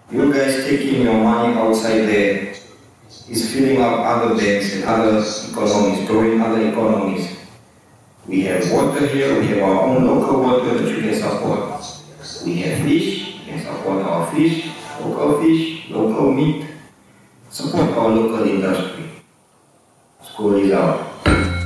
You guys taking your money outside there is filling up other banks and other economies, growing other economies. We have water here, we have our own local water that you can support. We have fish, you can support our fish, local meat. Support our local industry. School is out.